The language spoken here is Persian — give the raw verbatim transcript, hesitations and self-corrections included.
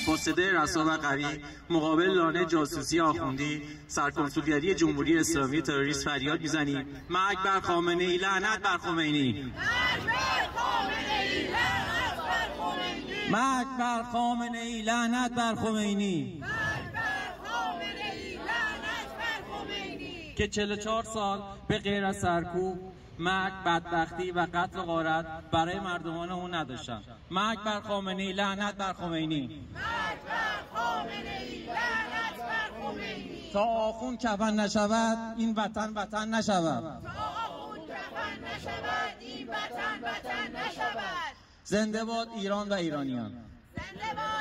با صدای رسا و قوی مقابل لانه جاسوسی آخوندی، سرکنسولگری جمهوری اسلامی تروریست فریاد میزنیم مرگ بر خامنه ای، لعنت بر خمینی. مرگ بر خامنه ای، لعنت بر خمینی. که چهل و چهار سال به غیر از سرکوب، مرگ، بدبختی و قتل و غارت برای مردمان اون نداشتن. مرگ بر خامنه ای، لعنت بر خمینی. مرگ بر خامنه ای، لعنت بر خمینی. تا آخون کفن نشود این وطن وطن نشود. تا آخون کفن نشود این وطن وطن نشود. زنده باد ایران و ایرانیان. زنده باد